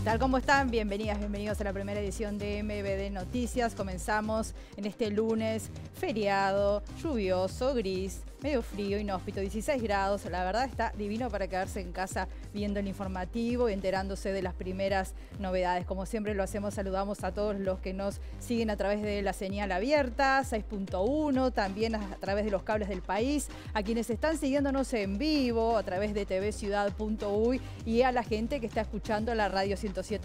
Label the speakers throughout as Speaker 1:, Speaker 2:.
Speaker 1: tal? ¿Cómo están? Bienvenidas, bienvenidos a la primera edición de MBD Noticias. Comenzamos en este lunes feriado, lluvioso, gris, medio frío, inhóspito, 16 grados. La verdad está divino para quedarse en casa viendo el informativo y enterándose de las primeras novedades. Como siempre lo hacemos, saludamos a todos los que nos siguen a través de la señal abierta, 6.1, también a través de los cables del país, a quienes están siguiéndonos en vivo a través de tvciudad.uy y a la gente que está escuchando la radio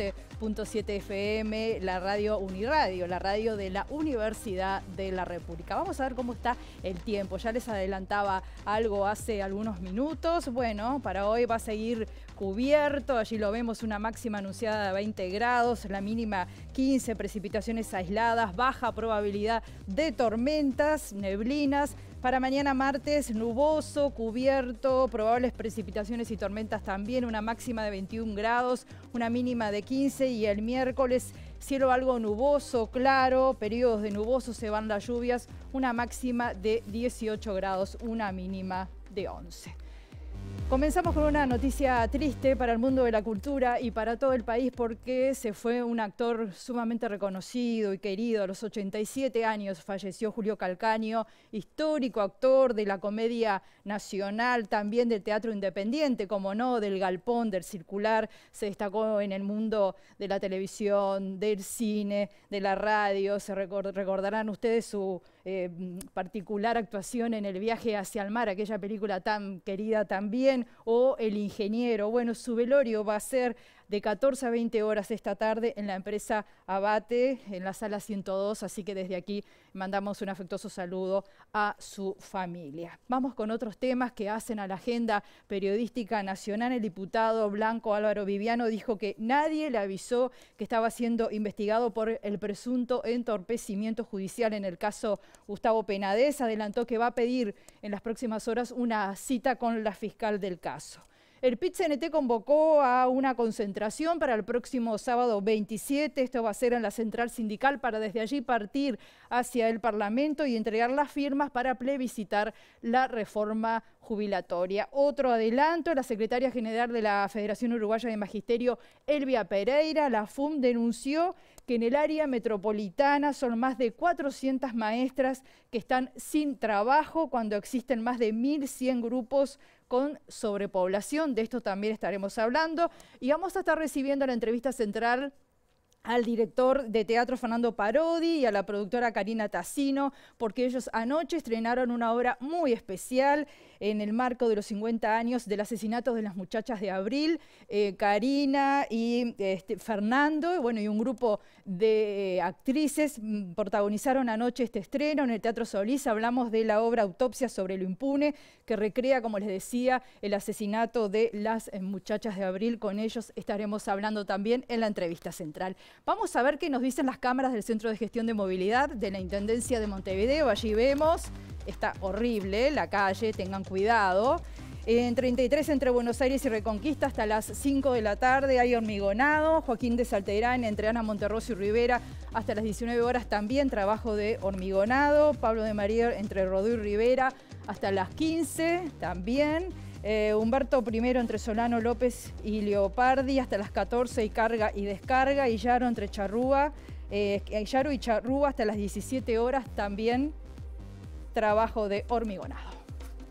Speaker 1: 107.7 FM, la radio Uniradio, la radio de la Universidad de la República. Vamos a ver cómo está el tiempo. Ya les adelantaba algo hace algunos minutos. Bueno, para hoy va a seguir cubierto. Allí lo vemos, una máxima anunciada de 20 grados, la mínima 15, precipitaciones aisladas, baja probabilidad de tormentas, neblinas. Para mañana martes, nuboso, cubierto, probables precipitaciones y tormentas también, una máxima de 21 grados, una mínima de 15 y el miércoles cielo algo nuboso, claro, periodos de nuboso, se van las lluvias, una máxima de 18 grados, una mínima de 11. Comenzamos con una noticia triste para el mundo de la cultura y para todo el país porque se fue un actor sumamente reconocido y querido. A los 87 años falleció Julio Calcaño, histórico actor de la comedia nacional, también del teatro independiente, como no, del galpón, del circular. Se destacó en el mundo de la televisión, del cine, de la radio. Se recordarán ustedes su particular actuación en El viaje hacia el mar, aquella película tan querida también, o El ingeniero. Bueno, su velorio va a ser de 14 a 20 horas esta tarde en la empresa Abate, en la sala 102, así que desde aquí mandamos un afectuoso saludo a su familia. Vamos con otros temas que hacen a la agenda periodística nacional. El diputado Blanco Álvaro Viviano dijo que nadie le avisó que estaba siendo investigado por el presunto entorpecimiento judicial en el caso Gustavo Penades. Adelantó que va a pedir en las próximas horas una cita con la fiscal del caso. El PIT-CNT convocó a una concentración para el próximo sábado 27. Esto va a ser en la central sindical para desde allí partir hacia el Parlamento y entregar las firmas para plebiscitar la reforma jubilatoria. Otro adelanto, la secretaria general de la Federación Uruguaya de Magisterio, Elvia Pereira, la FUM, denunció que en el área metropolitana son más de 400 maestras que están sin trabajo cuando existen más de 1.100 grupos con sobrepoblación. De esto también estaremos hablando y vamos a estar recibiendo la entrevista central al director de teatro Fernando Parodi y a la productora Karina Tassino, porque ellos anoche estrenaron una obra muy especial en el marco de los 50 años del asesinato de las muchachas de Abril. Karina y Fernando, bueno, y un grupo de actrices protagonizaron anoche este estreno en el Teatro Solís. Hablamos de la obra Autopsia sobre lo impune, que recrea, como les decía, el asesinato de las muchachas de Abril. Con ellos estaremos hablando también en la entrevista central. Vamos a ver qué nos dicen las cámaras del Centro de Gestión de Movilidad de la Intendencia de Montevideo. Allí vemos, está horrible la calle, tengan cuidado. En 33 entre Buenos Aires y Reconquista hasta las 5 de la tarde hay hormigonado. Joaquín de Salterán entre Ana Monterroso y Rivera hasta las 19 horas también trabajo de hormigonado. Pablo de María entre Rodó y Rivera hasta las 15 también. Humberto I entre Solano López y Leopardi hasta las 14 y carga y descarga. Y Yaro entre Yaro y Charrúa hasta las 17 horas también trabajo de hormigonado.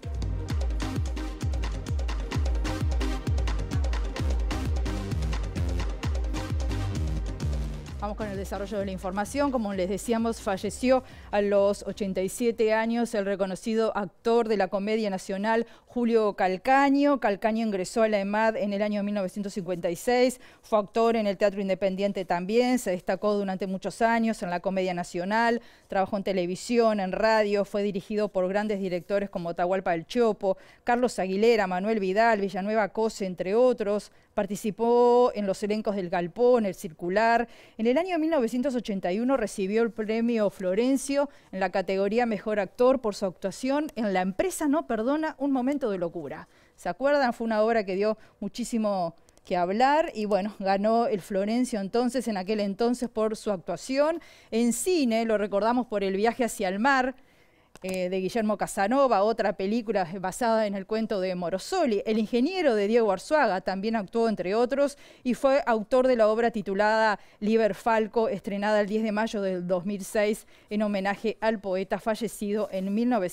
Speaker 1: Vamos con el desarrollo de la información. Como les decíamos, falleció a los 87 años el reconocido actor de la comedia nacional Julio Calcaño. Calcaño ingresó a la EMAD en el año 1956, fue actor en el Teatro Independiente también, se destacó durante muchos años en la comedia nacional, trabajó en televisión, en radio, fue dirigido por grandes directores como Atahualpa del Chopo, Carlos Aguilera, Manuel Vidal, Villanueva Cose, entre otros. Participó en los elencos del Galpón, El Circular. En el año 1981 recibió el premio Florencio en la categoría Mejor Actor por su actuación en La empresa no perdona, un momento de locura. ¿Se acuerdan? Fue una obra que dio muchísimo que hablar y bueno, ganó el Florencio entonces, en aquel entonces, por su actuación. En cine lo recordamos por El viaje hacia el mar, de Guillermo Casanova, otra película basada en el cuento de Morosoli. El ingeniero de Diego Arzuaga también actuó, entre otros, y fue autor de la obra titulada Liber Falco, estrenada el 10 de mayo del 2006 en homenaje al poeta fallecido en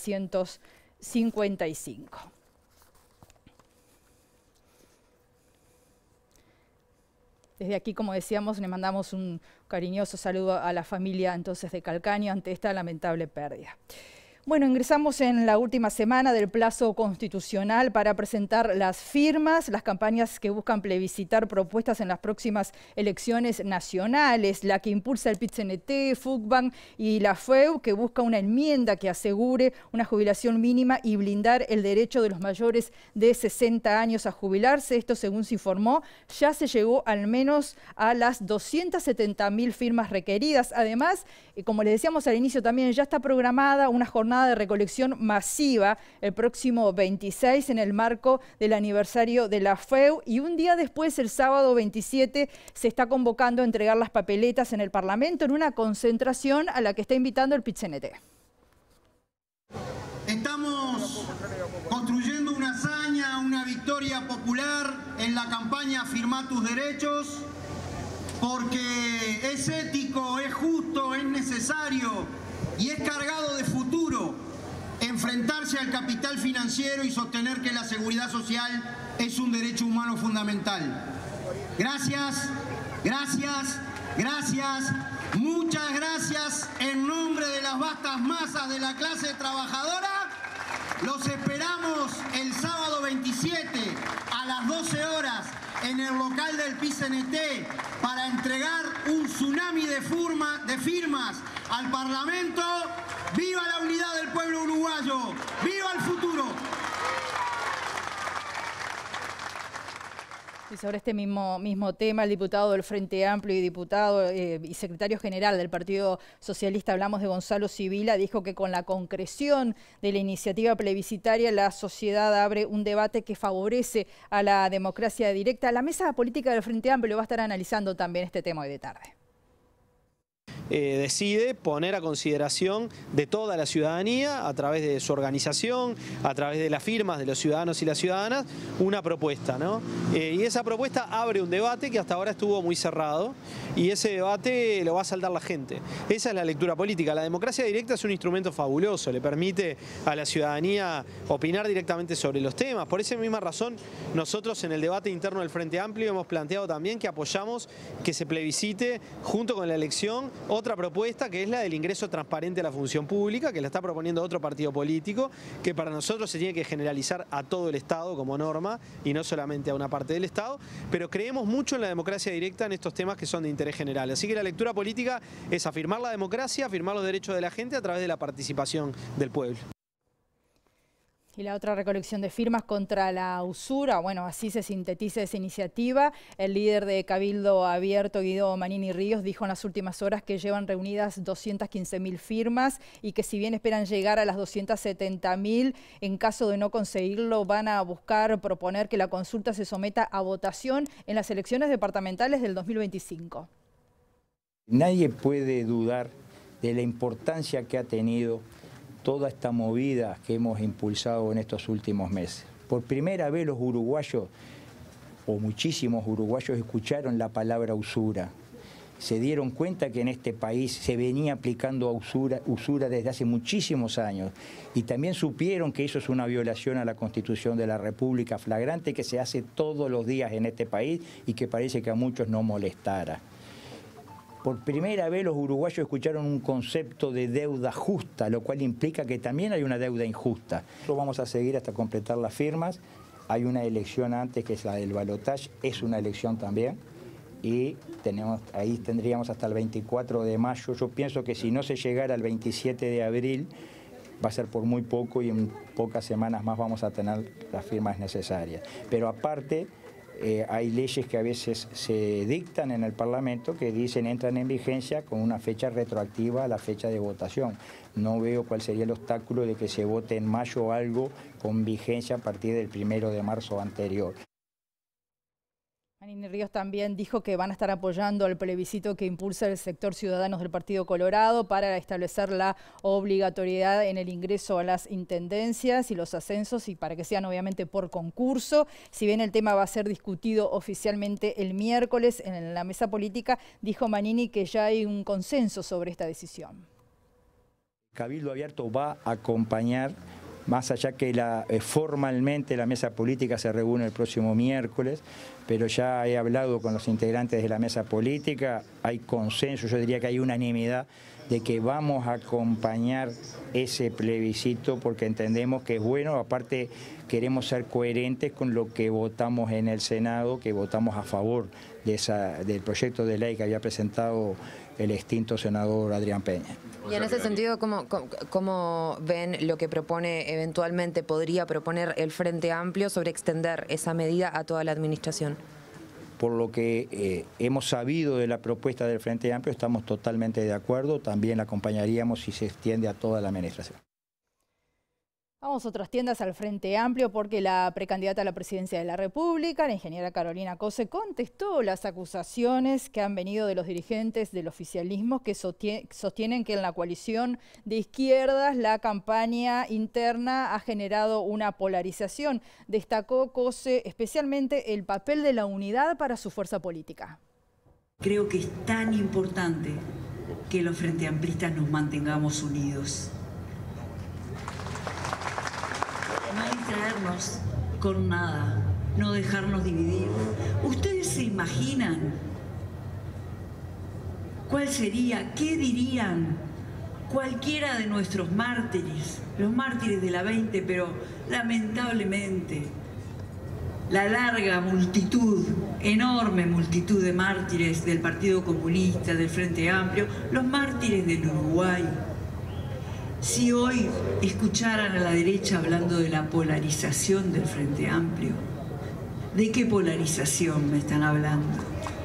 Speaker 1: 1955. Desde aquí, como decíamos, le mandamos un cariñoso saludo a la familia entonces de Calcaño ante esta lamentable pérdida. Bueno, ingresamos en la última semana del plazo constitucional para presentar las firmas, las campañas que buscan plebiscitar propuestas en las próximas elecciones nacionales, la que impulsa el PIT-CNT, FUCBAN y la FEU, que busca una enmienda que asegure una jubilación mínima y blindar el derecho de los mayores de 60 años a jubilarse. Esto, según se informó, ya se llegó al menos a las 270.000 firmas requeridas. Además, como les decíamos al inicio también, ya está programada una jornada de recolección masiva el próximo 26 en el marco del aniversario de la FEU, y un día después, el sábado 27, se está convocando a entregar las papeletas en el Parlamento en una concentración a la que está invitando el PIT-CNT.
Speaker 2: Estamos construyendo una hazaña, una victoria popular en la campaña Firmá tus derechos, porque es ético, es justo, es necesario y es cargado de futuro enfrentarse al capital financiero y sostener que la seguridad social es un derecho humano fundamental. Gracias, gracias, gracias, muchas gracias en nombre de las vastas masas de la clase trabajadora. Los esperamos el sábado 27 a las 12 horas en el local del PIT-CNT para entregar un tsunami de firmas al Parlamento. ¡Viva la unidad del pueblo uruguayo! ¡Viva el futuro!
Speaker 1: Y sobre este mismo tema, el diputado del Frente Amplio y diputado y secretario general del Partido Socialista, hablamos de Gonzalo Sibila, dijo que con la concreción de la iniciativa plebiscitaria la sociedad abre un debate que favorece a la democracia directa. La mesa política del Frente Amplio va a estar analizando también este tema hoy de tarde.
Speaker 3: Decide poner a consideración de toda la ciudadanía, a través de su organización, a través de las firmas de los ciudadanos y las ciudadanas, una propuesta, ¿no? Y esa propuesta abre un debate que hasta ahora estuvo muy cerrado, y ese debate lo va a saldar la gente. Esa es la lectura política. La democracia directa es un instrumento fabuloso, le permite a la ciudadanía opinar directamente sobre los temas. Por esa misma razón, nosotros en el debate interno del Frente Amplio hemos planteado también que apoyamos que se plebiscite junto con la elección otra propuesta, que es la del ingreso transparente a la función pública, que la está proponiendo otro partido político, que para nosotros se tiene que generalizar a todo el Estado como norma y no solamente a una parte del Estado, pero creemos mucho en la democracia directa en estos temas que son de interés general. Así que la lectura política es afirmar la democracia, afirmar los derechos de la gente a través de la participación del pueblo.
Speaker 1: Y la otra recolección de firmas contra la usura, bueno, así se sintetiza esa iniciativa. El líder de Cabildo Abierto, Guido Manini Ríos, dijo en las últimas horas que llevan reunidas 215.000 firmas y que si bien esperan llegar a las 270.000, en caso de no conseguirlo van a buscar proponer que la consulta se someta a votación en las elecciones departamentales del 2025.
Speaker 4: Nadie puede dudar de la importancia que ha tenido toda esta movida que hemos impulsado en estos últimos meses. Por primera vez los uruguayos, o muchísimos uruguayos, escucharon la palabra usura. Se dieron cuenta que en este país se venía aplicando usura desde hace muchísimos años, y también supieron que eso es una violación a la Constitución de la República flagrante que se hace todos los días en este país y que parece que a muchos no molestara. Por primera vez los uruguayos escucharon un concepto de deuda justa, lo cual implica que también hay una deuda injusta. Nosotros vamos a seguir hasta completar las firmas. Hay una elección antes, que es la del balotaje, es una elección también. Y ahí tendríamos hasta el 24 de mayo. Yo pienso que si no se llegara al 27 de abril, va a ser por muy poco, y en pocas semanas más vamos a tener las firmas necesarias. Pero aparte, hay leyes que a veces se dictan en el Parlamento que dicen entran en vigencia con una fecha retroactiva a la fecha de votación. No veo cuál sería el obstáculo de que se vote en mayo algo con vigencia a partir del 1 de marzo anterior.
Speaker 1: Manini Ríos también dijo que van a estar apoyando el plebiscito que impulsa el sector Ciudadanos del Partido Colorado para establecer la obligatoriedad en el ingreso a las intendencias y los ascensos, y para que sean obviamente por concurso. Si bien el tema va a ser discutido oficialmente el miércoles en la mesa política, dijo Manini que ya hay un consenso sobre esta decisión.
Speaker 4: Cabildo Abierto va a acompañar, más allá que formalmente la mesa política se reúne el próximo miércoles, pero ya he hablado con los integrantes de la mesa política, hay consenso, yo diría que hay unanimidad de que vamos a acompañar ese plebiscito porque entendemos que es bueno. Aparte queremos ser coherentes con lo que votamos en el Senado, que votamos a favor del proyecto de ley que había presentado el extinto senador Adrián Peña.
Speaker 5: Y en ese sentido, ¿cómo ven lo que propone, eventualmente podría proponer el Frente Amplio sobre extender esa medida a toda la administración?
Speaker 4: Por lo que hemos sabido de la propuesta del Frente Amplio, estamos totalmente de acuerdo. También la acompañaríamos si se extiende a toda la administración.
Speaker 1: Vamos a otras tiendas al Frente Amplio porque la precandidata a la presidencia de la República, la ingeniera Carolina Cose, contestó las acusaciones que han venido de los dirigentes del oficialismo que sostienen que en la coalición de izquierdas la campaña interna ha generado una polarización. Destacó Cose especialmente el papel de la unidad para su fuerza política.
Speaker 6: Creo que es tan importante que los frenteamplistas nos mantengamos unidos. No distraernos con nada, no dejarnos dividir. ¿Ustedes se imaginan cuál sería, qué dirían cualquiera de nuestros mártires, los mártires de la 20, pero lamentablemente la larga multitud, enorme multitud de mártires del Partido Comunista, del Frente Amplio, los mártires del Uruguay? Si hoy escucharan a la derecha hablando de la polarización del Frente Amplio, ¿de qué polarización me están hablando?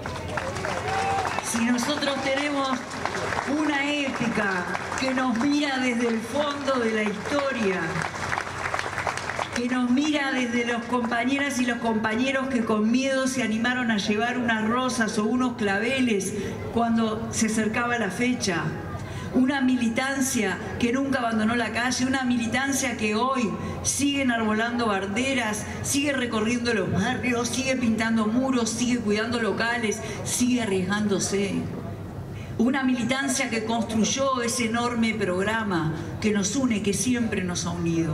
Speaker 6: Si nosotros tenemos una épica que nos mira desde el fondo de la historia, que nos mira desde los compañeras y los compañeros que con miedo se animaron a llevar unas rosas o unos claveles cuando se acercaba la fecha, una militancia que nunca abandonó la calle, una militancia que hoy sigue enarbolando banderas, sigue recorriendo los barrios, sigue pintando muros, sigue cuidando locales, sigue arriesgándose. Una militancia que construyó ese enorme programa que nos une, que siempre nos ha unido.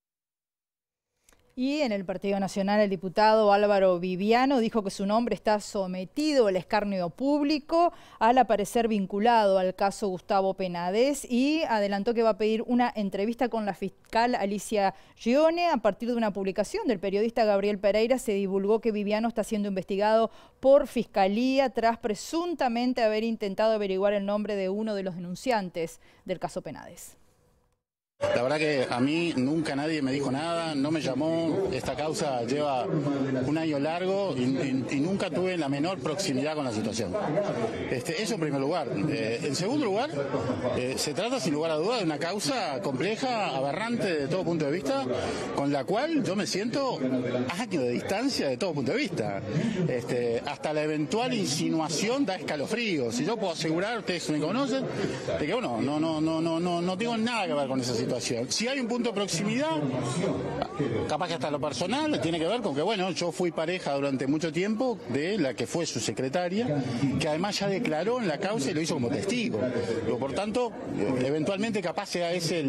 Speaker 1: Y en el Partido Nacional, el diputado Álvaro Viviano dijo que su nombre está sometido al escarnio público al aparecer vinculado al caso Gustavo Penades, y adelantó que va a pedir una entrevista con la fiscal Alicia Gione. A partir de una publicación del periodista Gabriel Pereira se divulgó que Viviano está siendo investigado por Fiscalía tras presuntamente haber intentado averiguar el nombre de uno de los denunciantes del caso Penades.
Speaker 7: La verdad que a mí nunca nadie me dijo nada, no me llamó. Esta causa lleva un año largo y nunca tuve la menor proximidad con la situación. Eso en primer lugar. En segundo lugar, se trata sin lugar a dudas de una causa compleja, aberrante de todo punto de vista, con la cual yo me siento años de distancia de todo punto de vista. Hasta la eventual insinuación da escalofríos. Y yo puedo asegurar, ustedes me conocen, de que bueno, no tengo nada que ver con esa situación. Si hay un punto de proximidad, capaz que hasta lo personal tiene que ver con que, bueno, yo fui pareja durante mucho tiempo de la que fue su secretaria, que además ya declaró en la causa y lo hizo como testigo. Por tanto, eventualmente capaz sea ese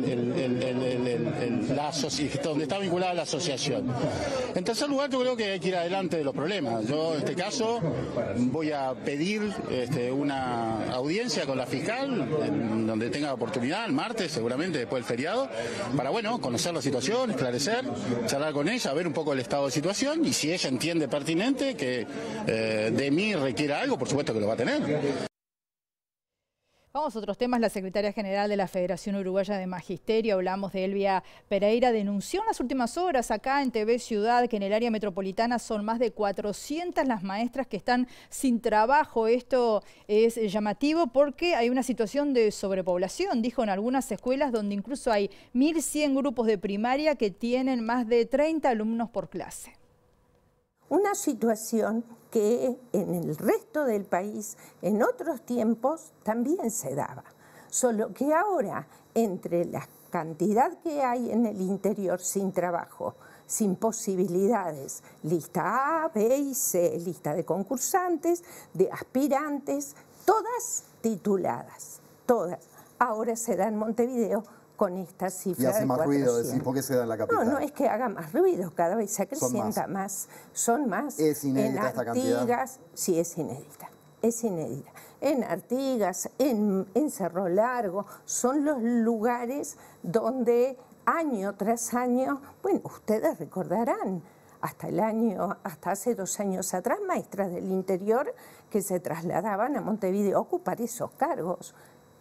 Speaker 7: donde está vinculada la asociación. En tercer lugar, yo creo que hay que ir adelante de los problemas. Yo, en este caso, voy a pedir una audiencia con la fiscal, donde tenga oportunidad, el martes, seguramente después del feriado, para, bueno, conocer la situación, esclarecer, charlar con ella, ver un poco el estado de situación, y si ella entiende pertinente que de mí requiera algo, por supuesto que lo va a tener.
Speaker 1: Vamos a otros temas. La secretaria general de la Federación Uruguaya de Magisterio, hablamos de Elvia Pereira, denunció en las últimas horas acá en TV Ciudad que en el área metropolitana son más de 400 las maestras que están sin trabajo. Esto es llamativo porque hay una situación de sobrepoblación, dijo, en algunas escuelas donde incluso hay 1.100 grupos de primaria que tienen más de 30 alumnos por clase.
Speaker 8: Una situación que en el resto del país, en otros tiempos, también se daba. Solo que ahora, entre la cantidad que hay en el interior sin trabajo, sin posibilidades, lista A, B y C, lista de concursantes, de aspirantes, todas tituladas, todas. Ahora se da en Montevideo con esta cifra.
Speaker 9: Y hace
Speaker 8: de
Speaker 9: más
Speaker 8: 400.
Speaker 9: ruido, decir, ¿por qué se da en la capital?
Speaker 8: No, no es que haga más ruido, cada vez se acrecienta más. Son más.
Speaker 9: ¿Es inédita esta cantidad?
Speaker 8: En Artigas, sí, es inédita. Es inédita. En Artigas, en Cerro Largo, son los lugares donde año tras año, bueno, ustedes recordarán, hasta hace 2 años atrás, maestras del interior que se trasladaban a Montevideo a ocupar esos cargos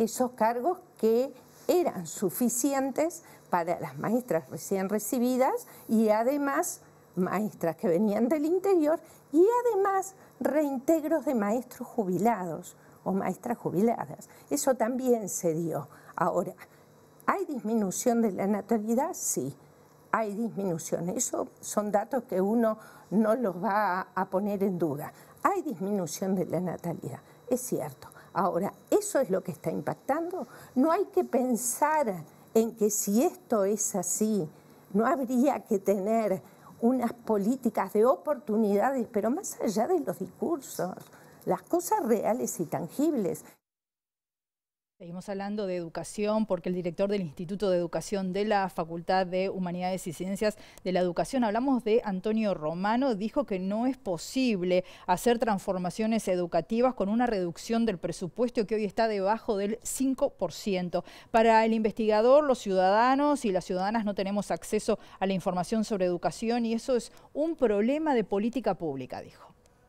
Speaker 8: que eran suficientes para las maestras recién recibidas y además maestras que venían del interior y además reintegros de maestros jubilados o maestras jubiladas. Eso también se dio. Ahora, ¿hay disminución de la natalidad? Sí, hay disminución. Eso son datos que uno no los va a poner en duda. Hay disminución de la natalidad, es cierto. Ahora, ¿eso es lo que está impactando? No hay que pensar en que si esto es así, no habría que tener unas políticas de oportunidades, pero más allá de los discursos, las cosas reales y tangibles.
Speaker 1: Seguimos hablando de educación porque el director del Instituto de Educación de la Facultad de Humanidades y Ciencias de la Educación, hablamos de Antonio Romano, dijo que no es posible hacer transformaciones educativas con una reducción del presupuesto que hoy está debajo del 5%. Para el investigador, los ciudadanos y las ciudadanas no tenemos acceso a la información sobre educación y eso es un problema de política pública, dijo.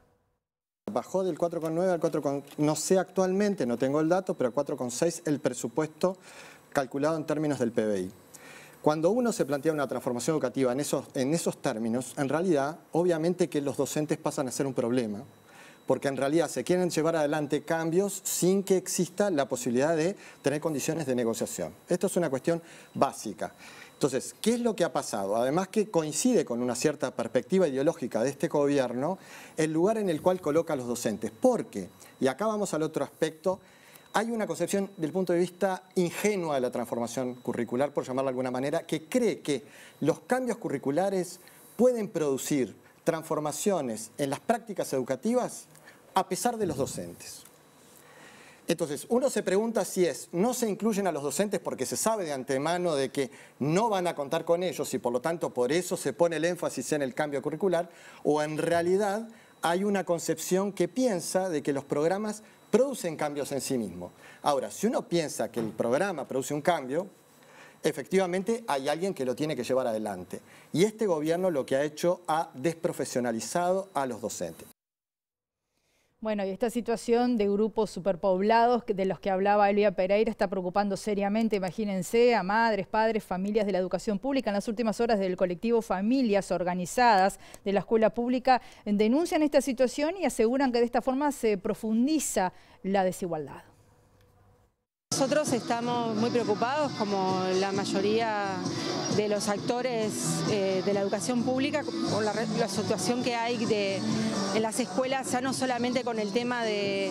Speaker 10: Bajó del 4,9 al 4,... No sé actualmente, no tengo el dato, pero 4,6 el presupuesto calculado en términos del PBI. Cuando uno se plantea una transformación educativa en esos términos, en realidad, obviamente que los docentes pasan a ser un problema, porque en realidad se quieren llevar adelante cambios sin que exista la posibilidad de tener condiciones de negociación. Esto es una cuestión básica. Entonces, ¿qué es lo que ha pasado? Además que coincide con una cierta perspectiva ideológica de este gobierno, el lugar en el cual coloca a los docentes. Porque, y acá vamos al otro aspecto, hay una concepción del punto de vista ingenua de la transformación curricular, por llamarla de alguna manera, que cree que los cambios curriculares pueden producir transformaciones en las prácticas educativas a pesar de los docentes. Entonces, uno se pregunta si no se incluyen a los docentes porque se sabe de antemano de que no van a contar con ellos y por lo tanto por eso se pone el énfasis en el cambio curricular, o en realidad hay una concepción que piensa de que los programas producen cambios en sí mismos. Ahora, si uno piensa que el programa produce un cambio, efectivamente hay alguien que lo tiene que llevar adelante. Y este gobierno lo que ha hecho ha desprofesionalizado a los docentes.
Speaker 1: Bueno, y esta situación de grupos superpoblados de los que hablaba Elvia Pereira está preocupando seriamente, imagínense, a madres, padres, familias de la educación pública. En las últimas horas del colectivo Familias Organizadas de la Escuela Pública denuncian esta situación y aseguran que de esta forma se profundiza la desigualdad.
Speaker 11: Nosotros estamos muy preocupados, como la mayoría de los actores de la educación pública, por la situación que hay en las escuelas, ya no solamente con el tema de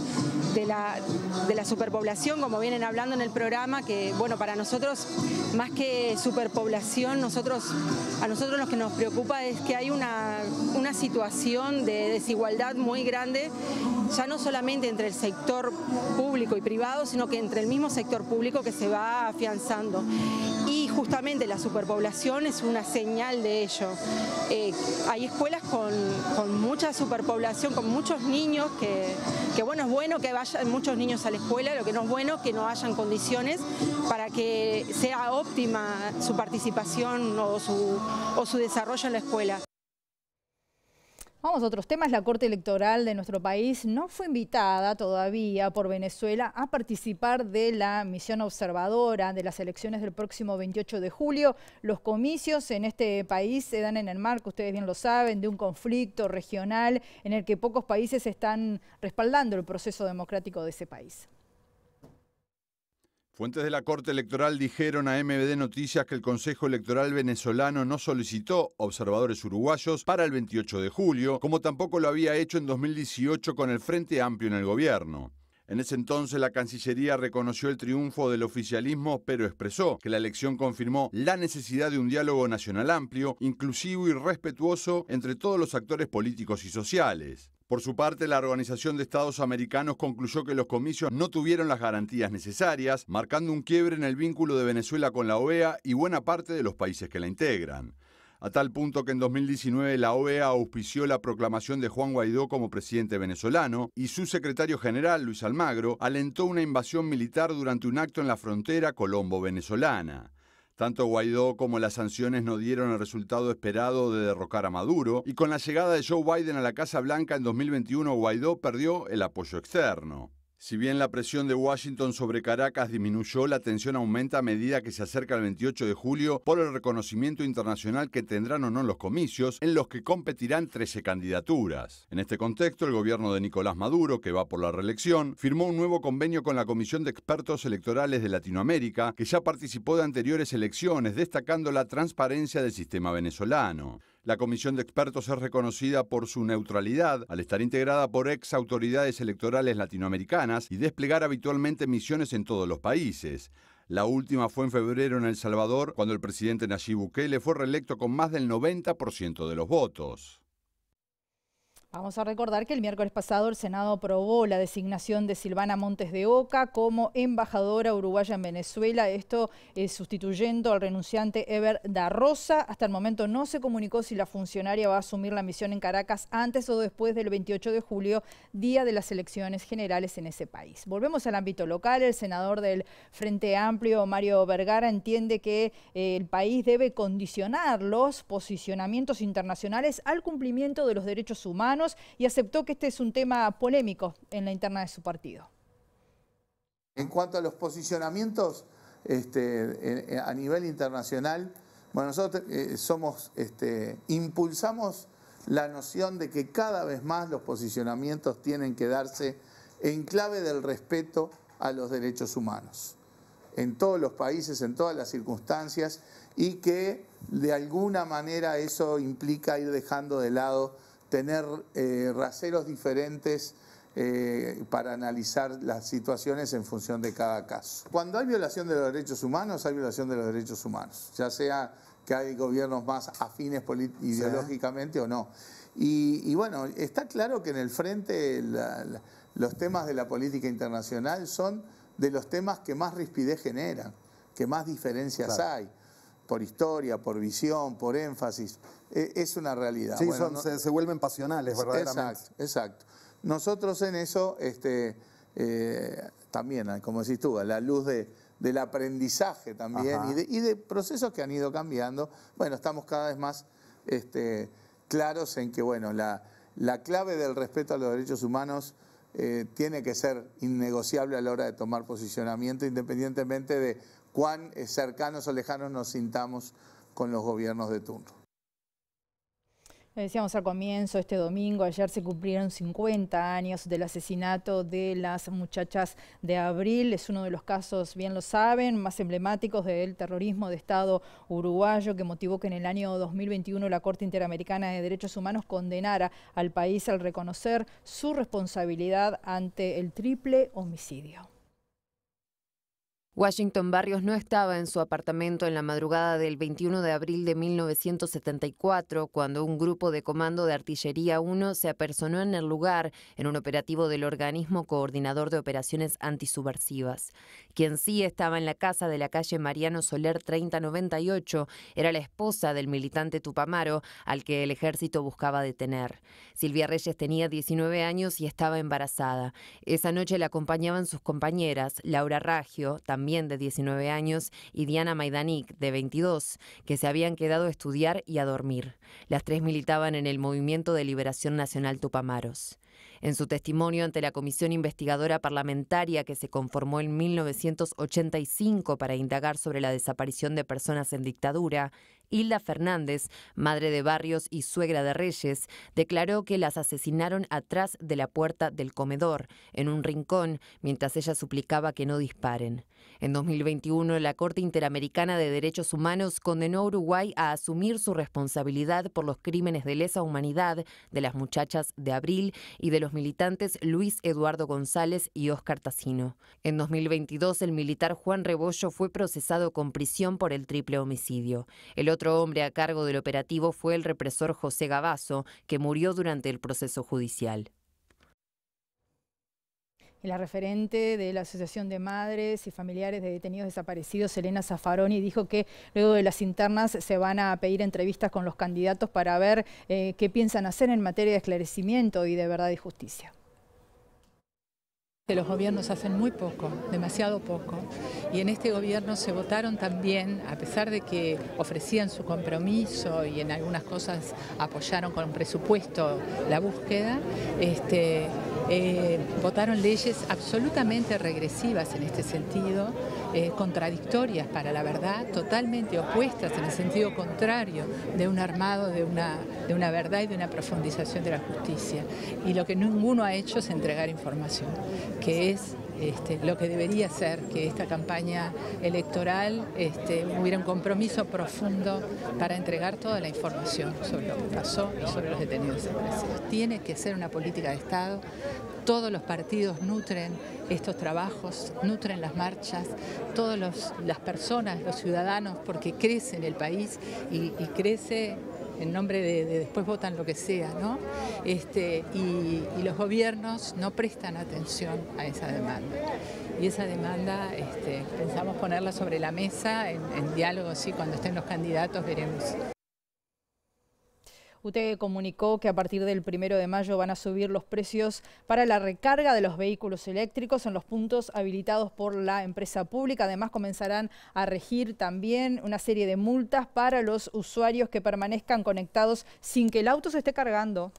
Speaker 11: la superpoblación, como vienen hablando en el programa, que bueno, para nosotros, más que superpoblación, a nosotros lo que nos preocupa es que hay una situación de desigualdad muy grande, ya no solamente entre el sector público y privado, sino que entre el mismo sector público que se va afianzando. Y justamente la superpoblación es una señal de ello. Hay escuelas con mucha superpoblación, con muchos niños, que bueno, es bueno que vayan muchos niños a la escuela, lo que no es bueno es que no hayan condiciones para que sea óptima su participación o su desarrollo en la escuela.
Speaker 1: Vamos a otros temas. La Corte Electoral de nuestro país no fue invitada todavía por Venezuela a participar de la misión observadora de las elecciones del próximo 28 de julio. Los comicios en este país se dan en el marco, ustedes bien lo saben, de un conflicto regional en el que pocos países están respaldando el proceso democrático de ese país.
Speaker 12: Fuentes de la Corte Electoral dijeron a MBD Noticias que el Consejo Electoral venezolano no solicitó observadores uruguayos para el 28 de julio, como tampoco lo había hecho en 2018 con el Frente Amplio en el gobierno. En ese entonces la Cancillería reconoció el triunfo del oficialismo, pero expresó que la elección confirmó la necesidad de un diálogo nacional amplio, inclusivo y respetuoso entre todos los actores políticos y sociales. Por su parte, la Organización de Estados Americanos concluyó que los comicios no tuvieron las garantías necesarias, marcando un quiebre en el vínculo de Venezuela con la OEA y buena parte de los países que la integran. A tal punto que en 2019 la OEA auspició la proclamación de Juan Guaidó como presidente venezolano y su secretario general, Luis Almagro, alentó una invasión militar durante un acto en la frontera colombo-venezolana. Tanto Guaidó como las sanciones no dieron el resultado esperado de derrocar a Maduro, y con la llegada de Joe Biden a la Casa Blanca en 2021, Guaidó perdió el apoyo externo. Si bien la presión de Washington sobre Caracas disminuyó, la tensión aumenta a medida que se acerca el 28 de julio por el reconocimiento internacional que tendrán o no los comicios, en los que competirán 13 candidaturas. En este contexto, el gobierno de Nicolás Maduro, que va por la reelección, firmó un nuevo convenio con la Comisión de Expertos Electorales de Latinoamérica, que ya participó de anteriores elecciones, destacando la transparencia del sistema venezolano. La Comisión de Expertos es reconocida por su neutralidad, al estar integrada por ex autoridades electorales latinoamericanas y desplegar habitualmente misiones en todos los países. La última fue en febrero en El Salvador, cuando el presidente Nayib Bukele fue reelecto con más del 90% de los votos.
Speaker 1: Vamos a recordar que el miércoles pasado el Senado aprobó la designación de Silvana Montes de Oca como embajadora uruguaya en Venezuela, esto sustituyendo al renunciante Eber da Rosa. Hasta el momento no se comunicó si la funcionaria va a asumir la misión en Caracas antes o después del 28 de julio, día de las elecciones generales en ese país. Volvemos al ámbito local. El senador del Frente Amplio, Mario Vergara, entiende que el país debe condicionar los posicionamientos internacionales al cumplimiento de los derechos humanos, y aceptó que este es un tema polémico en la interna de su partido.
Speaker 13: En cuanto a los posicionamientos a nivel internacional, bueno, nosotros impulsamos la noción de que cada vez más los posicionamientos tienen que darse en clave del respeto a los derechos humanos, en todos los países, en todas las circunstancias, y que de alguna manera eso implica ir dejando de lado tener raseros diferentes para analizar las situaciones en función de cada caso. Cuando hay violación de los derechos humanos, hay violación de los derechos humanos, ya sea que hay gobiernos más afines ideológicamente o no. Y bueno, está claro que en el frente los temas de la política internacional son de los temas que más rispidez generan, que más diferencias hay. Por historia, por visión, por énfasis, es una realidad.
Speaker 9: Sí, bueno, se vuelven pasionales, verdaderamente.
Speaker 13: Exacto. Nosotros en eso, también, como decís tú, a la luz del aprendizaje también y de procesos que han ido cambiando, bueno, estamos cada vez más claros en que, bueno, la clave del respeto a los derechos humanos tiene que ser innegociable a la hora de tomar posicionamiento, independientemente de cuán cercanos o lejanos nos sintamos con los gobiernos de turno.
Speaker 1: Lo decíamos al comienzo, este domingo, ayer se cumplieron 50 años del asesinato de las muchachas de Abril. Es uno de los casos, bien lo saben, más emblemáticos del terrorismo de Estado uruguayo, que motivó que en el año 2021 la Corte Interamericana de Derechos Humanos condenara al país al reconocer su responsabilidad ante el triple homicidio.
Speaker 5: Washington Barrios no estaba en su apartamento en la madrugada del 21 de abril de 1974, cuando un grupo de Comando de Artillería 1 se apersonó en el lugar en un operativo del Organismo Coordinador de Operaciones Antisubversivas. Quien sí estaba en la casa de la calle Mariano Soler 3098 era la esposa del militante Tupamaro, al que el ejército buscaba detener. Silvia Reyes tenía 19 años y estaba embarazada. Esa noche la acompañaban sus compañeras, Laura Raggio, también de 19 años, y Diana Maidanik, de 22, que se habían quedado a estudiar y a dormir. Las tres militaban en el Movimiento de Liberación Nacional Tupamaros. En su testimonio ante la Comisión Investigadora Parlamentaria que se conformó en 1985 para indagar sobre la desaparición de personas en dictadura, Hilda Fernández, madre de Barrios y suegra de Reyes, declaró que las asesinaron atrás de la puerta del comedor, en un rincón, mientras ella suplicaba que no disparen. En 2021, la Corte Interamericana de Derechos Humanos condenó a Uruguay a asumir su responsabilidad por los crímenes de lesa humanidad de las muchachas de Abril y de los militantes Luis Eduardo González y Óscar Tacino. En 2022, el militar Juan Rebollo fue procesado con prisión por el triple homicidio. El otro hombre a cargo del operativo fue el represor José Gavazo, que murió durante el proceso judicial.
Speaker 1: Y la referente de la Asociación de Madres y Familiares de Detenidos Desaparecidos, Elena Zaffaroni, dijo que luego de las internas se van a pedir entrevistas con los candidatos para ver qué piensan hacer en materia de esclarecimiento y de verdad y justicia.
Speaker 14: Los gobiernos hacen muy poco, demasiado poco, y en este gobierno se votaron también, a pesar de que ofrecían su compromiso y en algunas cosas apoyaron con presupuesto la búsqueda, votaron leyes absolutamente regresivas en este sentido, contradictorias para la verdad, totalmente opuestas en el sentido contrario de un armado, de una verdad y de una profundización de la justicia. Y lo que ninguno ha hecho es entregar información, que es lo que debería ser, que esta campaña electoral hubiera un compromiso profundo para entregar toda la información sobre lo que pasó y sobre los detenidos desaparecidos. Tiene que ser una política de Estado. Todos los partidos nutren estos trabajos, nutren las marchas, todas las personas, los ciudadanos, porque crece en el país y crece en nombre de después votan lo que sea, ¿no? Y los gobiernos no prestan atención a esa demanda. Y esa demanda pensamos ponerla sobre la mesa en diálogo, sí, cuando estén los candidatos veremos.
Speaker 1: UTE comunicó que a partir del 1 de mayo van a subir los precios para la recarga de los vehículos eléctricos en los puntos habilitados por la empresa pública. Además, comenzarán a regir también una serie de multas para los usuarios que permanezcan conectados sin que el auto se esté cargando.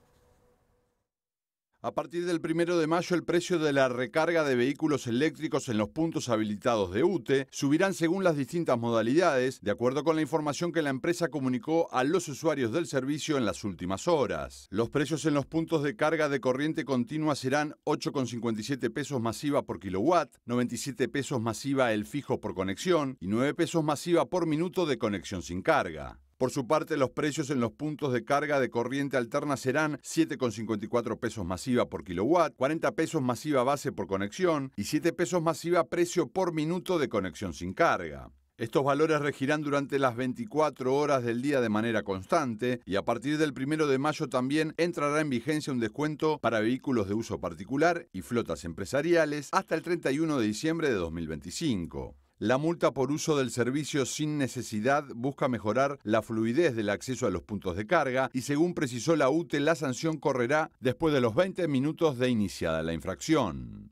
Speaker 12: A partir del 1 de mayo, el precio de la recarga de vehículos eléctricos en los puntos habilitados de UTE subirán según las distintas modalidades, de acuerdo con la información que la empresa comunicó a los usuarios del servicio en las últimas horas. Los precios en los puntos de carga de corriente continua serán 8,57 pesos masiva por kilowatt, 97 pesos masiva el fijo por conexión y 9 pesos masiva por minuto de conexión sin carga. Por su parte, los precios en los puntos de carga de corriente alterna serán 7,54 pesos masiva por kilowatt, 40 pesos masiva base por conexión y 7 pesos masiva precio por minuto de conexión sin carga. Estos valores regirán durante las 24 horas del día de manera constante y a partir del 1 de mayo también entrará en vigencia un descuento para vehículos de uso particular y flotas empresariales hasta el 31 de diciembre de 2025. La multa por uso del servicio sin necesidad busca mejorar la fluidez del acceso a los puntos de carga y según precisó la UTE, la sanción correrá después de los 20 minutos de iniciada la infracción.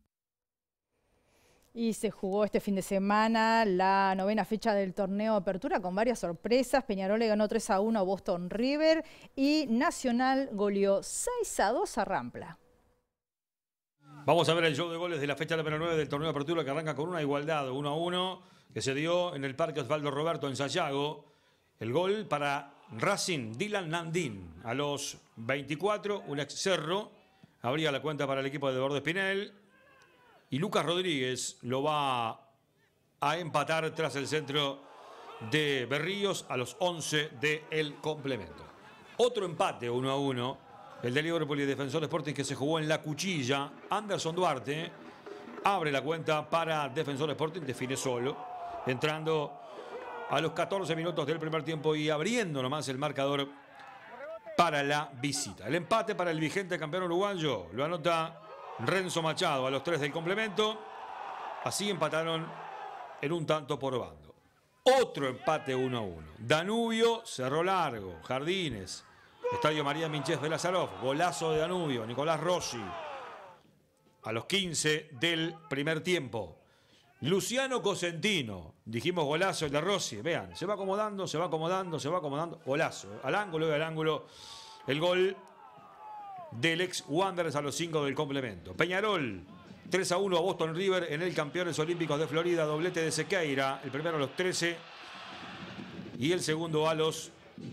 Speaker 1: Y se jugó este fin de semana la 9ª fecha del torneo Apertura con varias sorpresas. Peñarol le ganó 3-1 a Boston River y Nacional goleó 6-2 a Rampla.
Speaker 15: Vamos a ver el show de goles de la fecha número 9 del torneo de Apertura, que arranca con una igualdad 1-1 que se dio en el Parque Osvaldo Roberto en Sayago. El gol para Racing, Dylan Nandín. A los 24, un ex Cerro abría la cuenta para el equipo de Eduardo Espinel. Y Lucas Rodríguez lo va a empatar tras el centro de Berríos a los 11 del complemento. Otro empate 1-1. El de Liverpool y Defensor Sporting que se jugó en La Cuchilla. Anderson Duarte abre la cuenta para Defensor Sporting, define solo, entrando a los 14 minutos del primer tiempo y abriendo nomás el marcador para la visita. El empate para el vigente campeón uruguayo lo anota Renzo Machado a los 3 del complemento. Así empataron en un tanto por bando. Otro empate 1-1. Danubio, Cerro Largo, Jardines, Estadio María Minchés de Lázarov, golazo de Danubio, Nicolás Rossi. A los 15 del primer tiempo. Luciano Cosentino, dijimos golazo el de Rossi, vean, se va acomodando, se va acomodando, se va acomodando, golazo, al ángulo y al ángulo, el gol del ex Wanderers a los 5 del complemento. Peñarol, 3-1 a Boston River en el Campeones Olímpicos de Florida, doblete de Sequeira, el primero a los 13 y el segundo a los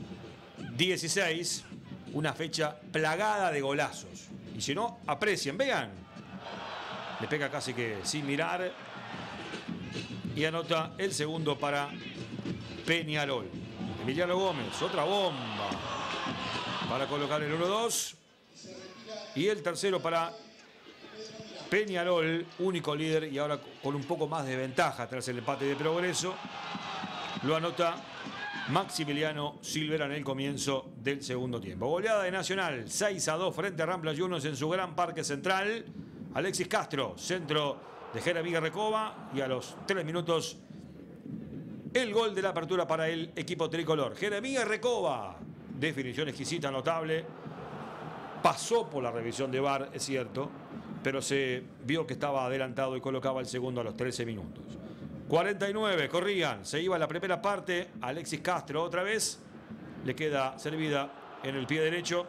Speaker 15: 16. Una fecha plagada de golazos. Y si no, aprecien, vean. Le pega casi que sin mirar. Y anota el segundo para Peñarol. Emiliano Gómez, otra bomba para colocar el 1-2. Y el tercero para Peñarol, único líder y ahora con un poco más de ventaja tras el empate de Progreso. Lo anota Maximiliano Silvera en el comienzo del segundo tiempo. Goleada de Nacional, 6-2 frente a Rampla Juniors en su gran parque central. Alexis Castro, centro de Jeremías Recoba, y a los 3 minutos el gol de la apertura para el equipo tricolor. Jeremías Recoba, definición exquisita, notable. Pasó por la revisión de VAR, es cierto, pero se vio que estaba adelantado y colocaba el segundo a los 13 minutos. 49, corrían, se iba a la primera parte. Alexis Castro otra vez, le queda servida en el pie derecho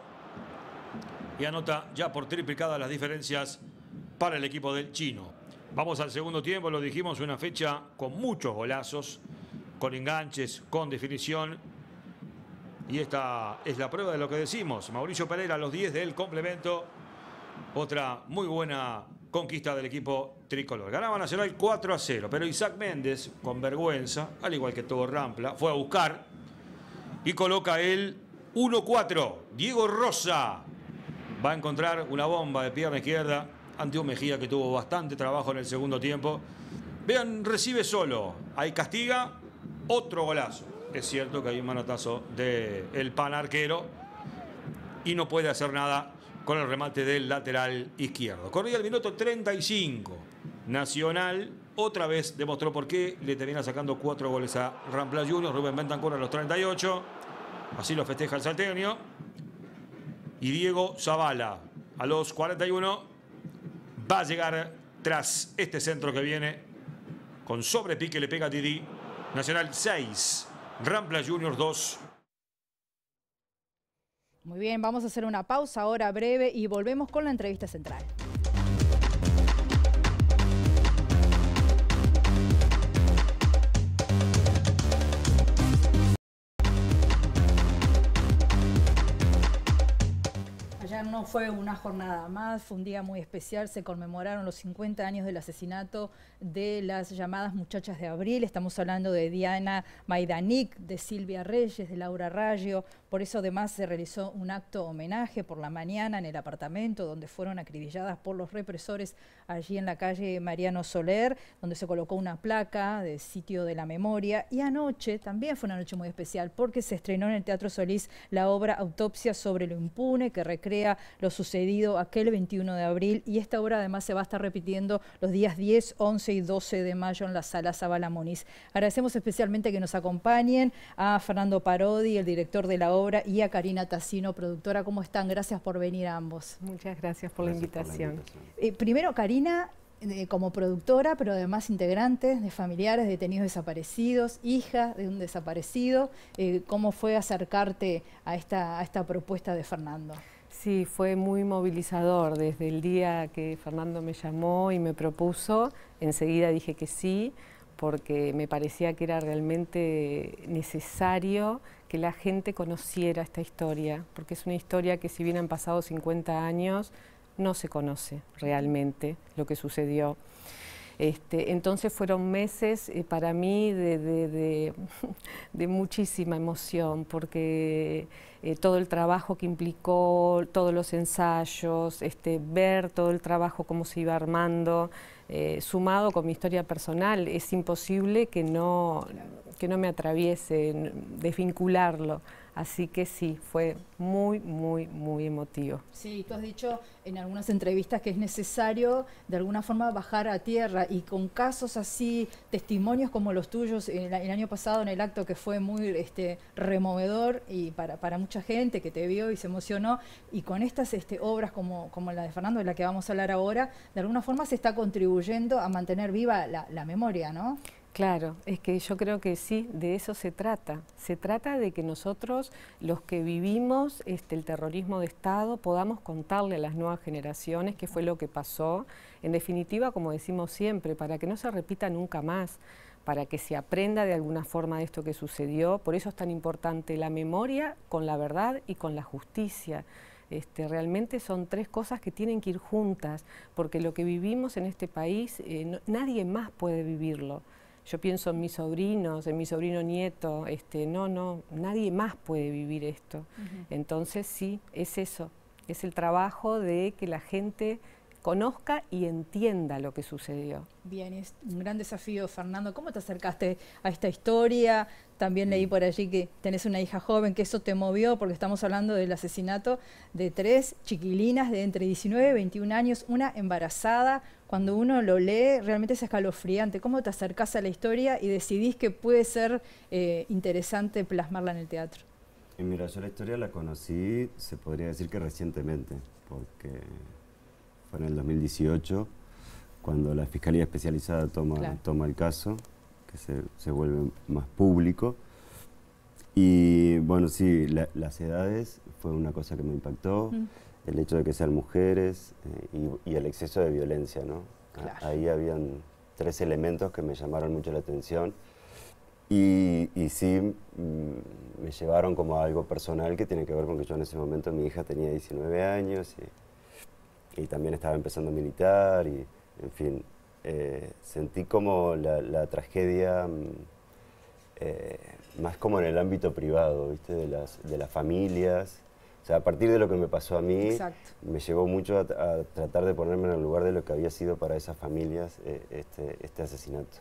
Speaker 15: y anota ya por triplicada las diferencias para el equipo del chino. Vamos al segundo tiempo, lo dijimos, una fecha con muchos golazos, con enganches, con definición. Y esta es la prueba de lo que decimos. Mauricio Pereira a los 10 del complemento. Otra muy buena conquista del equipo tricolor. Ganaba Nacional 4-0, pero Isaac Méndez, con vergüenza, al igual que todo Rampla, fue a buscar y coloca el 1-4. Diego Rosa va a encontrar una bomba de pierna izquierda ante un Mejía que tuvo bastante trabajo en el segundo tiempo. Vean, recibe solo. Ahí castiga, otro golazo. Es cierto que hay un manotazo del pan arquero y no puede hacer nada con el remate del lateral izquierdo. Corría el minuto 35. Nacional otra vez demostró por qué le termina sacando 4 goles a Rampla Juniors. Rubén Bentancur a los 38. Así lo festeja el salteño. Y Diego Zavala a los 41 va a llegar tras este centro que viene con sobrepique, le pega a Didi. Nacional 6, Rampla Juniors 2.
Speaker 1: Muy bien, vamos a hacer una pausa ahora breve y volvemos con la entrevista central. Ayer no fue una jornada más, fue un día muy especial, se conmemoraron los 50 años del asesinato de las llamadas Muchachas de Abril. Estamos hablando de Diana Maidanic, de Silvia Reyes, de Laura Raggio. Por eso además se realizó un acto homenaje por la mañana en el apartamento donde fueron acribilladas por los represores allí en la calle Mariano Soler, donde se colocó una placa de sitio de la memoria. Y anoche también fue una noche muy especial porque se estrenó en el Teatro Solís la obra Autopsia sobre lo impune, que recrea lo sucedido aquel 21 de abril. Y esta obra además se va a estar repitiendo los días 10, 11 y 12 de mayo en la Sala Zabala Moniz. Agradecemos especialmente que nos acompañen a Fernando Parodi, el director de la obra, y a Karina Tassino, productora. ¿Cómo están? Gracias por venir a ambos.
Speaker 16: Muchas gracias por la invitación.
Speaker 1: Primero, Karina, como productora, pero además integrante de familiares detenidos desaparecidos, hija de un desaparecido. ¿Cómo fue acercarte a esta propuesta de Fernando?
Speaker 16: Sí, fue muy movilizador. Desde el día que Fernando me llamó y me propuso, enseguida dije que sí, porque me parecía que era realmente necesario que la gente conociera esta historia, porque es una historia que, si bien han pasado 50 años, no se conoce realmente lo que sucedió. Entonces fueron meses para mí de muchísima emoción, porque todo el trabajo que implicó, todos los ensayos, ver todo el trabajo cómo se iba armando, sumado con mi historia personal, es imposible que no me atraviese, desvincularlo. Así que sí, fue muy, muy, muy emotivo.
Speaker 1: Sí, tú has dicho en algunas entrevistas que es necesario de alguna forma bajar a tierra, y con casos así, testimonios como los tuyos el año pasado en el acto, que fue muy removedor y para mucha gente que te vio y se emocionó, y con estas obras como la de Fernando, de la que vamos a hablar ahora, de alguna forma se está contribuyendo a mantener viva la memoria, ¿no?
Speaker 16: Claro, es que yo creo que sí, de eso se trata. Se trata de que nosotros, los que vivimos el terrorismo de Estado, podamos contarle a las nuevas generaciones qué fue lo que pasó. En definitiva, como decimos siempre, para que no se repita nunca más, para que se aprenda de alguna forma de esto que sucedió. Por eso es tan importante la memoria con la verdad y con la justicia. Realmente son tres cosas que tienen que ir juntas, porque lo que vivimos en este país, nadie más puede vivirlo. Yo pienso en mis sobrinos, en mi sobrino nieto, nadie más puede vivir esto. Entonces sí, es eso, es el trabajo de que la gente conozca y entienda lo que sucedió.
Speaker 1: Bien, es un gran desafío, Fernando. ¿Cómo te acercaste a esta historia? También leí por allí que tenés una hija joven, que eso te movió, porque estamos hablando del asesinato de 3 chiquilinas de entre 19 y 21 años, una embarazada. Cuando uno lo lee, realmente es escalofriante. ¿Cómo te acercás a la historia y decidís que puede ser interesante plasmarla en el teatro?
Speaker 17: Y mira, yo la historia la conocí, se podría decir que recientemente, porque fue en el 2018, cuando la Fiscalía Especializada toma el caso, que se vuelve más público. Y bueno, sí, las edades fue una cosa que me impactó, el hecho de que sean mujeres y el exceso de violencia, ¿no? Claro. Ahí habían 3 elementos que me llamaron mucho la atención y sí me llevaron como a algo personal que tiene que ver con que yo en ese momento mi hija tenía 19 años y también estaba empezando a militar y, en fin, sentí como la tragedia más como en el ámbito privado, ¿viste? De las familias. O sea, a partir de lo que me pasó a mí, me llevó mucho a tratar de ponerme en el lugar de lo que había sido para esas familias este asesinato.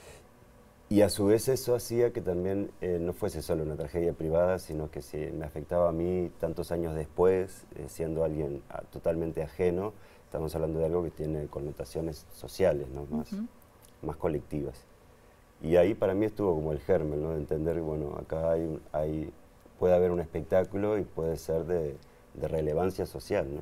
Speaker 17: Y a su vez eso hacía que también no fuese solo una tragedia privada, sino que si me afectaba a mí tantos años después, siendo alguien totalmente ajeno, estamos hablando de algo que tiene connotaciones sociales, ¿no? Más colectivas. Y ahí para mí estuvo como el germen, ¿no? De entender que bueno, acá puede haber un espectáculo y puede ser de relevancia social, ¿no?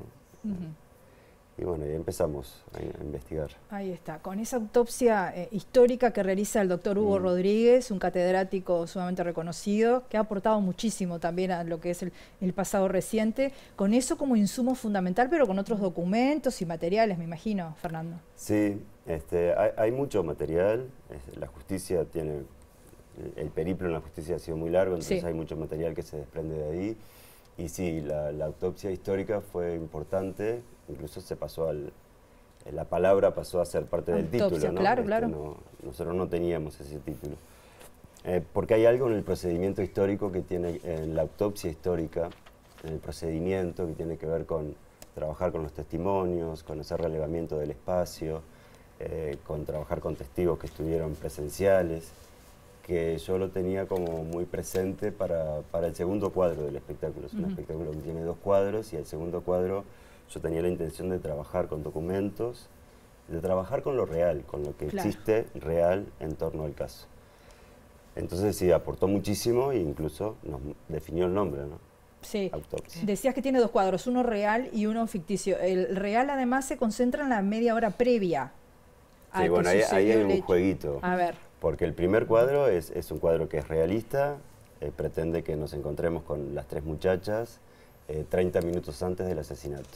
Speaker 17: Y bueno, ahí empezamos a investigar.
Speaker 1: Ahí está, con esa autopsia histórica que realiza el doctor Hugo Rodríguez, un catedrático sumamente reconocido, que ha aportado muchísimo también a lo que es el pasado reciente, con eso como insumo fundamental, pero con otros documentos y materiales, me imagino, Fernando.
Speaker 17: Sí, hay mucho material, la justicia tiene, el periplo en la justicia ha sido muy largo, entonces hay mucho material que se desprende de ahí. Y sí, la autopsia histórica fue importante, incluso se pasó la palabra pasó a ser parte del título, ¿no?
Speaker 1: Claro.
Speaker 17: Nosotros no teníamos ese título. Porque hay algo en el procedimiento histórico que tiene, en la autopsia histórica, en el procedimiento que tiene que ver con trabajar con los testimonios, con hacer relevamiento del espacio, con trabajar con testigos que estuvieron presenciales, que yo lo tenía como muy presente para el segundo cuadro del espectáculo. Es un espectáculo que tiene 2 cuadros y el segundo cuadro yo tenía la intención de trabajar con documentos, de trabajar con lo real, con lo que existe real en torno al caso. Entonces sí, aportó muchísimo e incluso nos definió el nombre, ¿no?
Speaker 1: Sí,
Speaker 17: autopsia.
Speaker 1: Decías que tiene 2 cuadros, uno real y uno ficticio. El real además se concentra en la media hora previa.
Speaker 17: Sí, bueno, ahí hay un jueguito.
Speaker 1: A ver.
Speaker 17: Porque el primer cuadro es un cuadro que es realista, pretende que nos encontremos con las 3 muchachas 30 minutos antes del asesinato.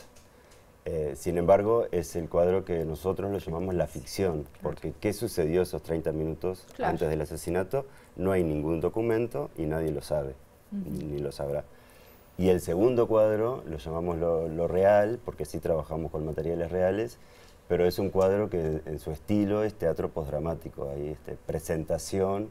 Speaker 17: Sin embargo, es el cuadro que nosotros lo llamamos la ficción, porque ¿qué sucedió esos 30 minutos antes del asesinato? No hay ningún documento y nadie lo sabe, ni lo sabrá. Y el segundo cuadro lo llamamos lo real, porque sí trabajamos con materiales reales, pero es un cuadro que en su estilo es teatro postdramático, hay presentación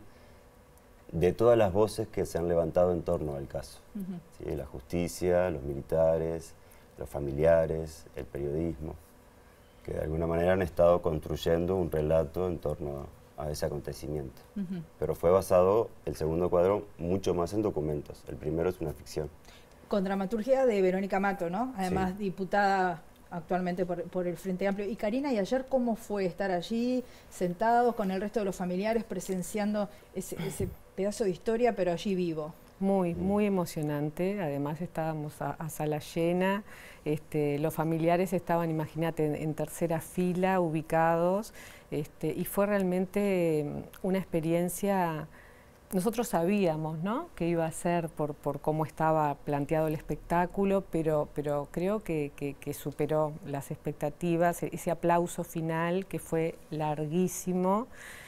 Speaker 17: de todas las voces que se han levantado en torno al caso. ¿Sí? La justicia, los militares, los familiares, el periodismo, que de alguna manera han estado construyendo un relato en torno a ese acontecimiento. Pero fue basado, el segundo cuadro, mucho más en documentos. El primero es una ficción.
Speaker 1: Con dramaturgia de Verónica Mato, ¿no? Además, diputada actualmente por el Frente Amplio. Y Karina, ¿y ayer cómo fue estar allí, sentados con el resto de los familiares, presenciando ese pedazo de historia, pero allí vivo?
Speaker 16: muy emocionante. Además estábamos a sala llena, los familiares estaban, imagínate, en tercera fila, ubicados, y fue realmente una experiencia. Nosotros sabíamos, ¿no?, que iba a ser por cómo estaba planteado el espectáculo, pero creo que superó las expectativas, ese aplauso final que fue larguísimo.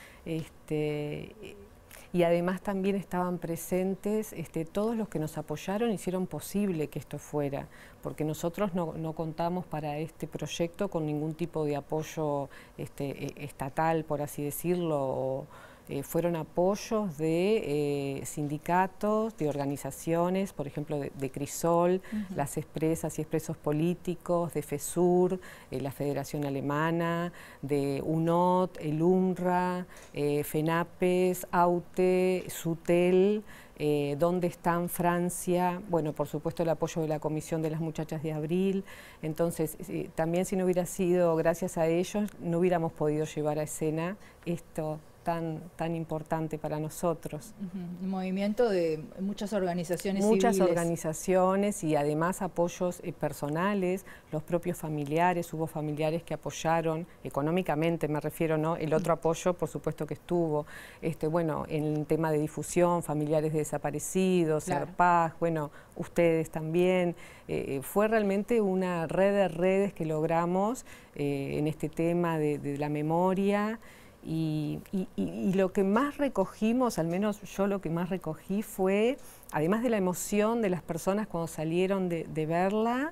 Speaker 16: Y además también estaban presentes todos los que nos apoyaron, hicieron posible que esto fuera, porque nosotros no contamos para este proyecto con ningún tipo de apoyo estatal, por así decirlo. Fueron apoyos de sindicatos, de organizaciones, por ejemplo de Crisol, las expresas y expresos políticos, de FESUR, la Federación Alemana, de UNOT, el UNRWA, FENAPES, AUTE, SUTEL, ¿Dónde están Francia? Bueno, por supuesto el apoyo de la Comisión de las Muchachas de Abril. Entonces, también si no hubiera sido gracias a ellos, no hubiéramos podido llevar a escena esto tan importante para nosotros.
Speaker 1: Un movimiento de muchas organizaciones
Speaker 16: Muchas
Speaker 1: civiles.
Speaker 16: organizaciones y además apoyos personales, los propios familiares, hubo familiares que apoyaron económicamente, me refiero, ¿no? El otro apoyo, por supuesto que estuvo, bueno, en el tema de difusión, familiares de desaparecidos,
Speaker 1: Claro.
Speaker 16: Serpaz, bueno, ustedes también. Fue realmente una red de redes que logramos en este tema de la memoria. Y lo que más recogimos, al menos yo lo que más recogí fue, además de la emoción de las personas cuando salieron de verla,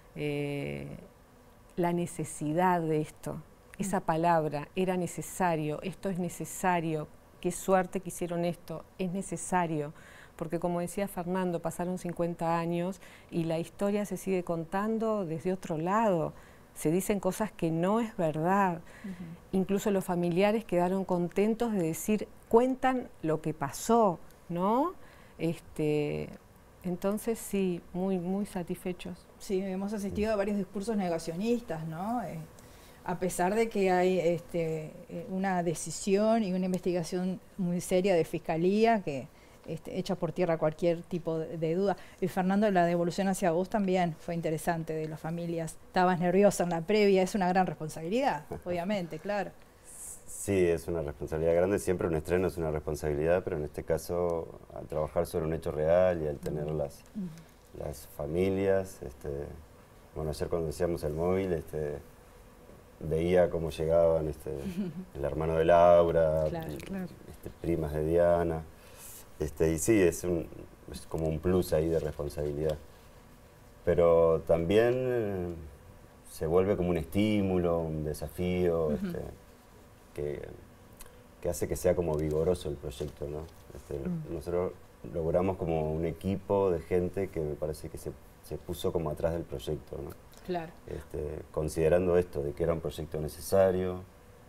Speaker 16: la necesidad de esto. Esa palabra, era necesario, esto es necesario, qué suerte que hicieron esto, es necesario. Porque como decía Fernando, pasaron 50 años y la historia se sigue contando desde otro lado. Se dicen cosas que no es verdad. Incluso los familiares quedaron contentos de decir, cuentan lo que pasó, ¿no? Entonces sí, muy satisfechos.
Speaker 1: Sí, hemos asistido a varios discursos negacionistas, ¿no? A pesar de que hay una decisión y una investigación muy seria de Fiscalía que echa por tierra cualquier tipo de duda. Y Fernando, la devolución hacia vos también fue interesante de las familias. Estabas nerviosa en la previa, es una gran responsabilidad, obviamente, claro.
Speaker 17: Sí, es una responsabilidad grande, siempre un estreno es una responsabilidad, pero en este caso, al trabajar sobre un hecho real y al tener las familias, bueno, ayer cuando decíamos el móvil, veía cómo llegaban el hermano de Laura,
Speaker 16: Claro.
Speaker 17: primas de Diana. Y sí, es como un plus ahí de responsabilidad. Pero también se vuelve como un estímulo, un desafío, que hace que sea como vigoroso el proyecto, ¿no? Nosotros logramos como un equipo de gente que me parece que se puso como atrás del proyecto, ¿no?
Speaker 1: Claro.
Speaker 17: Considerando esto, de que era un proyecto necesario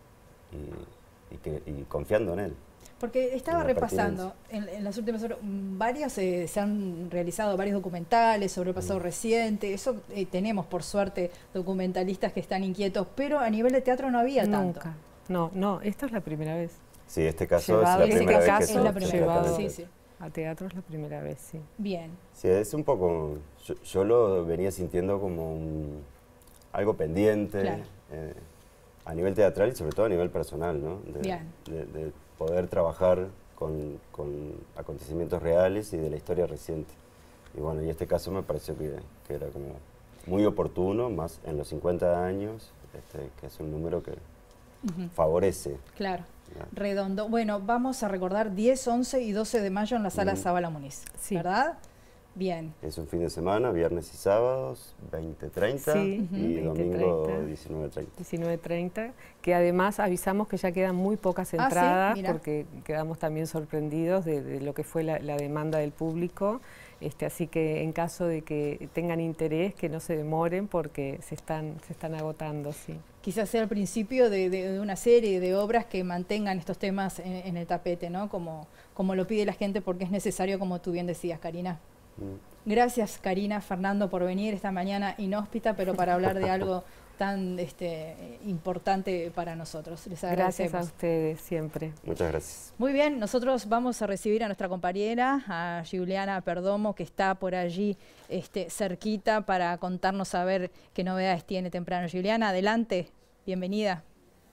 Speaker 17: y confiando en él.
Speaker 1: Porque estaba repasando en las últimas horas, se han realizado varios documentales sobre el pasado reciente, eso tenemos por suerte documentalistas que están inquietos, pero a nivel de teatro no había tanto.
Speaker 16: No, esto es la primera vez.
Speaker 17: Sí, este caso es la primera vez que
Speaker 16: llevado
Speaker 1: sí.
Speaker 16: A teatro es la primera vez, sí.
Speaker 1: Bien.
Speaker 17: Sí, es un poco, yo lo venía sintiendo como algo pendiente,
Speaker 1: claro.
Speaker 17: A nivel teatral y sobre todo a nivel personal, ¿no? De poder trabajar con acontecimientos reales y de la historia reciente. Y bueno, y este caso me pareció que era como muy oportuno, más en los 50 años, que es un número que favorece.
Speaker 1: Claro, redondo. Bueno, vamos a recordar 10, 11 y 12 de mayo en la Sala Zabala Muniz, ¿verdad? Bien.
Speaker 17: Es un fin de semana, viernes y sábados, 20:30 y domingo 19:30.
Speaker 16: 19:30, que además avisamos que ya quedan muy pocas entradas, porque quedamos también sorprendidos de lo que fue la demanda del público. Así que en caso de que tengan interés, que no se demoren porque se están agotando, sí.
Speaker 1: Quizás sea el principio de una serie de obras que mantengan estos temas en el tapete, ¿no? Como lo pide la gente, porque es necesario, como tú bien decías, Karina. Gracias, Karina, Fernando, por venir esta mañana inhóspita, pero para hablar de algo tan importante para nosotros. Les agradecemos.
Speaker 16: Gracias a ustedes siempre.
Speaker 17: Muchas gracias.
Speaker 1: Muy bien, nosotros vamos a recibir a nuestra compañera, a Giuliana Perdomo, que está por allí cerquita para contarnos a ver qué novedades tiene temprano. Giuliana, adelante, bienvenida.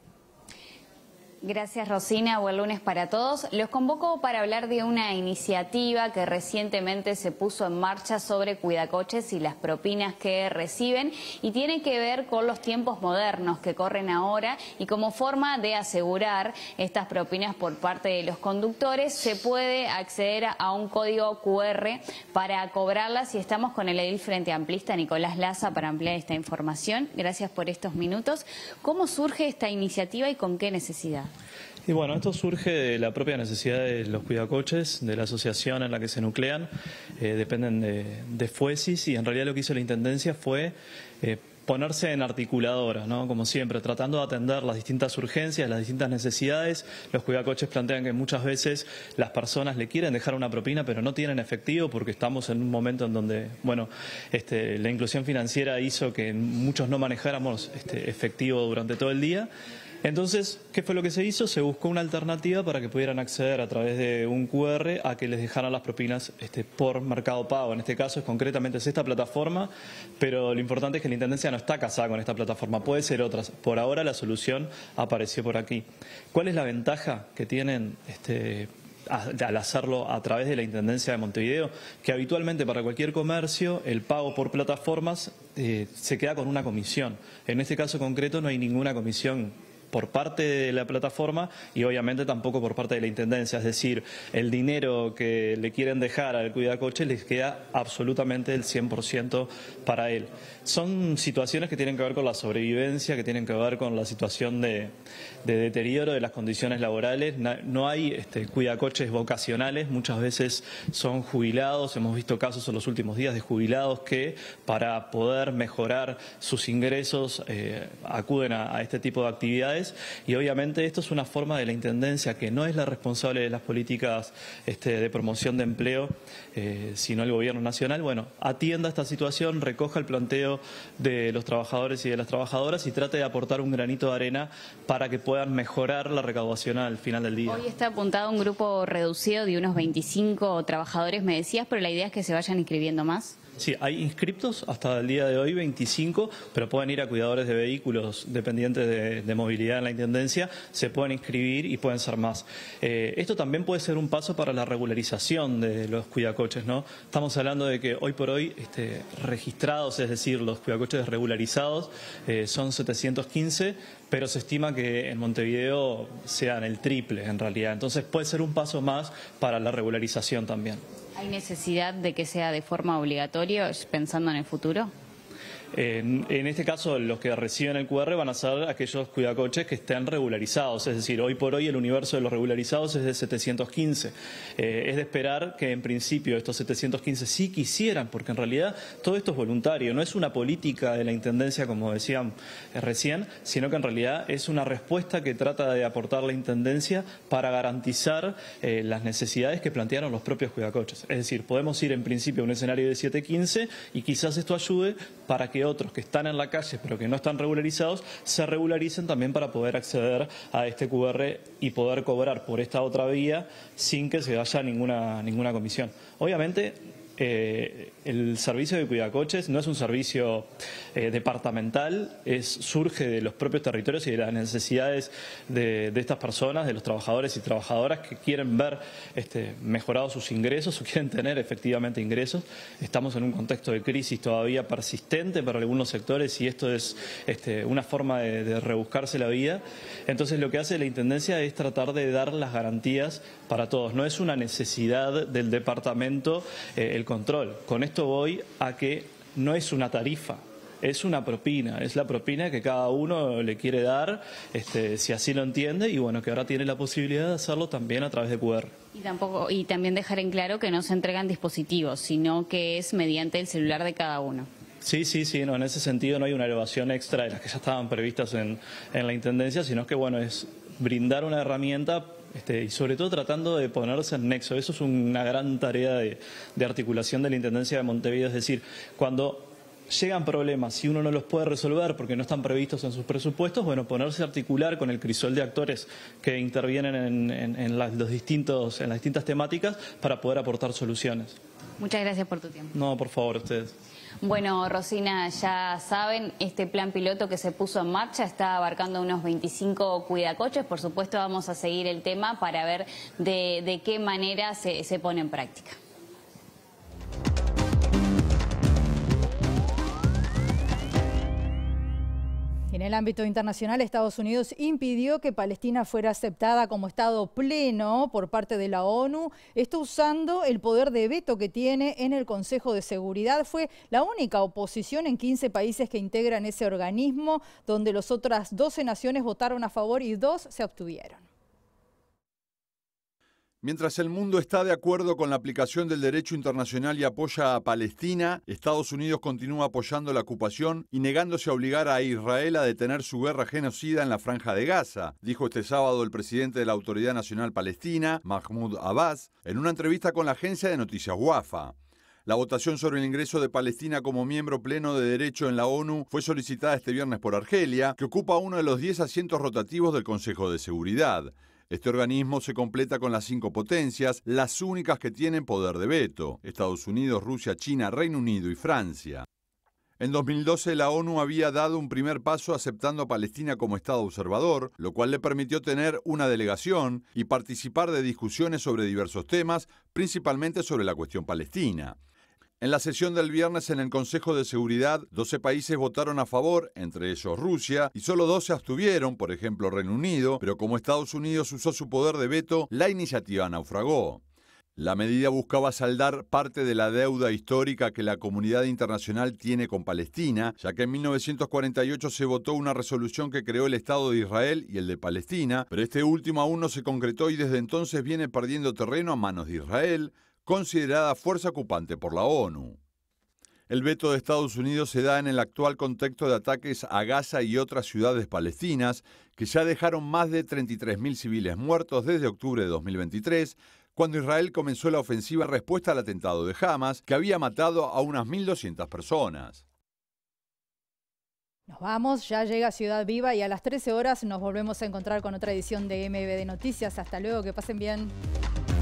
Speaker 18: Gracias, Rosina. Buen lunes para todos. Los convoco para hablar de una iniciativa que recientemente se puso en marcha sobre cuidacoches y las propinas que reciben, y tiene que ver con los tiempos modernos que corren ahora, y como forma de asegurar estas propinas por parte de los conductores se puede acceder a un código QR para cobrarlas, y estamos con el edil Frente Amplista Nicolás Laza para ampliar esta información. Gracias por estos minutos. ¿Cómo surge esta iniciativa y con qué necesidad?
Speaker 19: Y bueno, esto surge de la propia necesidad de los cuidacoches, de la asociación en la que se nuclean, dependen de FUESIS, y en realidad lo que hizo la Intendencia fue ponerse en articuladora, ¿no? Como siempre, tratando de atender las distintas urgencias, las distintas necesidades. Los cuidacoches plantean que muchas veces las personas le quieren dejar una propina, pero no tienen efectivo, porque estamos en un momento en donde, bueno, la inclusión financiera hizo que muchos no manejáramos efectivo durante todo el día. Entonces, ¿qué fue lo que se hizo? Se buscó una alternativa para que pudieran acceder a través de un QR a que les dejaran las propinas por Mercado Pago. En este caso, concretamente es esta plataforma, pero lo importante es que la Intendencia no está casada con esta plataforma, puede ser otras. Por ahora la solución apareció por aquí. ¿Cuál es la ventaja que tienen al hacerlo a través de la Intendencia de Montevideo? Que habitualmente para cualquier comercio el pago por plataformas se queda con una comisión. En este caso concreto no hay ninguna comisión por parte de la plataforma y obviamente tampoco por parte de la Intendencia. Es decir, el dinero que le quieren dejar al cuidacoche les queda absolutamente el 100% para él. Son situaciones que tienen que ver con la sobrevivencia, que tienen que ver con la situación de deterioro de las condiciones laborales. No hay cuidacoches vocacionales, muchas veces son jubilados. Hemos visto casos en los últimos días de jubilados que para poder mejorar sus ingresos acuden a este tipo de actividades. Y obviamente esto es una forma de la Intendencia, que no es la responsable de las políticas de promoción de empleo, sino el Gobierno Nacional. Bueno, atienda esta situación, recoja el planteo de los trabajadores y de las trabajadoras y trate de aportar un granito de arena para que puedan mejorar la recaudación al final del día.
Speaker 18: Hoy está apuntado un grupo reducido de unos 25 trabajadores, me decías, pero la idea es que se vayan inscribiendo más.
Speaker 19: Sí, hay inscriptos hasta el día de hoy, 25, pero pueden ir a cuidadores de vehículos dependientes de movilidad en la Intendencia, se pueden inscribir y pueden ser más. Esto también puede ser un paso para la regularización de los cuidacoches, ¿no? Estamos hablando de que hoy por hoy registrados, es decir, los cuidacoches regularizados son 715, pero se estima que en Montevideo sean el triple en realidad. Entonces puede ser un paso más para la regularización también.
Speaker 18: ¿Hay necesidad de que sea de forma obligatoria, pensando en el futuro?
Speaker 19: En este caso, los que reciben el QR van a ser aquellos cuidacoches que estén regularizados. Es decir, hoy por hoy el universo de los regularizados es de 715. Es de esperar que en principio estos 715 sí quisieran, porque en realidad todo esto es voluntario. No es una política de la Intendencia, como decían recién, sino que en realidad es una respuesta que trata de aportar la Intendencia para garantizar las necesidades que plantearon los propios cuidacoches. Es decir, podemos ir en principio a un escenario de 715 y quizás esto ayude para que otros que están en la calle pero que no están regularizados se regularicen también para poder acceder a este QR y poder cobrar por esta otra vía sin que se vaya ninguna comisión. Obviamente el servicio de cuidacoches no es un servicio departamental, surge de los propios territorios y de las necesidades de estas personas, de los trabajadores y trabajadoras que quieren ver mejorados sus ingresos o quieren tener efectivamente ingresos. Estamos en un contexto de crisis todavía persistente para algunos sectores y esto es una forma de rebuscarse la vida. Entonces lo que hace la Intendencia es tratar de dar las garantías para todos. No es una necesidad del departamento el control. Con esto voy a que no es una tarifa, es una propina, es la propina que cada uno le quiere dar, si así lo entiende, y bueno, que ahora tiene la posibilidad de hacerlo también a través de QR.
Speaker 18: Y también dejar en claro que no se entregan dispositivos, sino que es mediante el celular de cada uno.
Speaker 19: Sí, no, en ese sentido no hay una elevación extra de las que ya estaban previstas en la Intendencia, sino que bueno, es brindar una herramienta y sobre todo tratando de ponerse en nexo. Eso es una gran tarea de articulación de la Intendencia de Montevideo, es decir, cuando llegan problemas, si uno no los puede resolver porque no están previstos en sus presupuestos, bueno, ponerse a articular con el crisol de actores que intervienen en las distintas temáticas para poder aportar soluciones.
Speaker 18: Muchas gracias por tu tiempo.
Speaker 19: No, por favor, ustedes.
Speaker 18: Bueno, Rosina, ya saben, este plan piloto que se puso en marcha está abarcando unos 25 cuidacoches. Por supuesto, vamos a seguir el tema para ver de qué manera se pone en práctica.
Speaker 1: En el ámbito internacional, Estados Unidos impidió que Palestina fuera aceptada como Estado pleno por parte de la ONU. Esto usando el poder de veto que tiene en el Consejo de Seguridad. Fue la única oposición en 15 países que integran ese organismo, donde las otras 12 naciones votaron a favor y 2 se abstuvieron.
Speaker 12: Mientras el mundo está de acuerdo con la aplicación del derecho internacional y apoya a Palestina, Estados Unidos continúa apoyando la ocupación y negándose a obligar a Israel a detener su guerra genocida en la Franja de Gaza, dijo este sábado el presidente de la Autoridad Nacional Palestina, Mahmoud Abbas, en una entrevista con la agencia de noticias Wafa. La votación sobre el ingreso de Palestina como miembro pleno de derecho en la ONU fue solicitada este viernes por Argelia, que ocupa uno de los 10 asientos rotativos del Consejo de Seguridad. Este organismo se completa con las 5 potencias, las únicas que tienen poder de veto: Estados Unidos, Rusia, China, Reino Unido y Francia. En 2012 la ONU había dado un primer paso aceptando a Palestina como Estado observador, lo cual le permitió tener una delegación y participar de discusiones sobre diversos temas, principalmente sobre la cuestión palestina. En la sesión del viernes en el Consejo de Seguridad, 12 países votaron a favor, entre ellos Rusia, y solo 2 se abstuvieron, por ejemplo Reino Unido, pero como Estados Unidos usó su poder de veto, la iniciativa naufragó. La medida buscaba saldar parte de la deuda histórica que la comunidad internacional tiene con Palestina, ya que en 1948 se votó una resolución que creó el Estado de Israel y el de Palestina, pero este último aún no se concretó y desde entonces viene perdiendo terreno a manos de Israel, considerada fuerza ocupante por la ONU. El veto de Estados Unidos se da en el actual contexto de ataques a Gaza y otras ciudades palestinas, que ya dejaron más de 33.000 civiles muertos desde octubre de 2023, cuando Israel comenzó la ofensiva en respuesta al atentado de Hamas, que había matado a unas 1.200 personas.
Speaker 1: Nos vamos, ya llega Ciudad Viva y a las 13 horas nos volvemos a encontrar con otra edición de MBD Noticias. Hasta luego, que pasen bien.